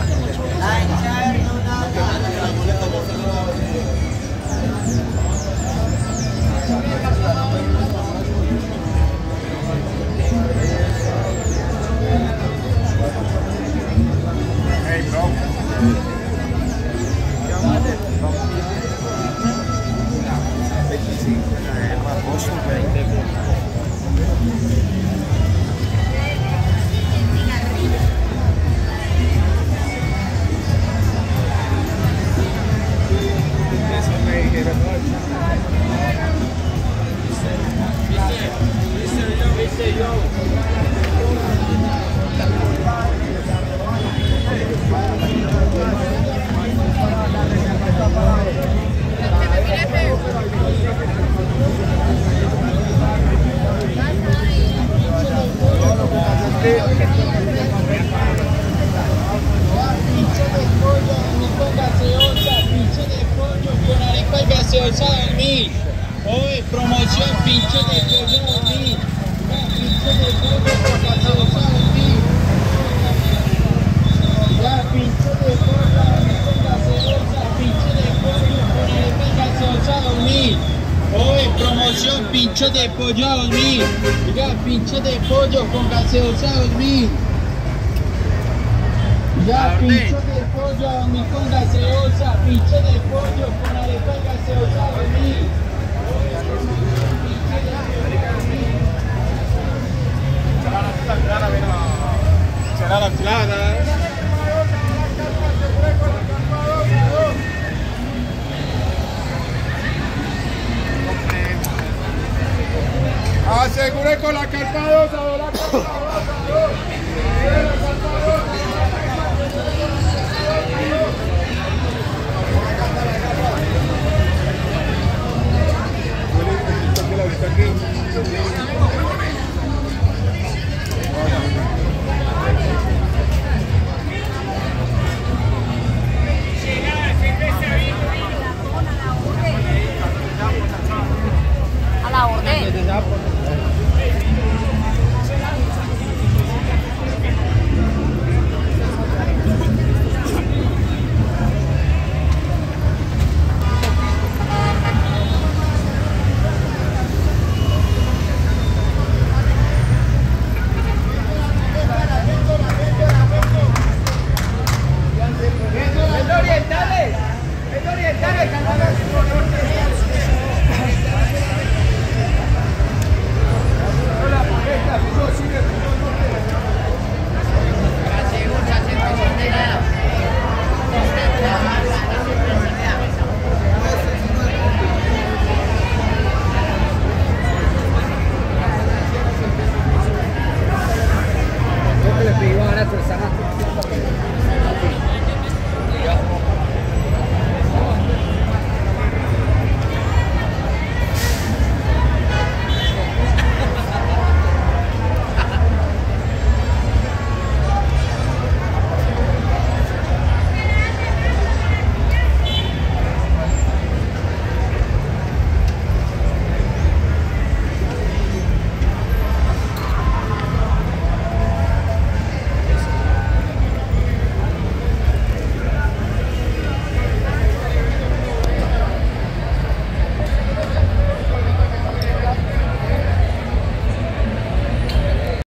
Hoy promoción pincho de pollo dormir. Pincho de pollo con gaseosa dormir. Ya pincho de pollo con gaseosa. Pincho de pollo con arepa y gaseosa dormir. Hoy promoción pincho de pollo a dormir. Ya pincho de pollo con gaseosa dormir. Ya pincho de pollo a dormir con gaseosa. Pincho de pollo con arepa y gaseosa dormir. Será la clara. Asegure con la carpa 2, ahora carpa 2. A la orden. Yo le pedí ahora, pero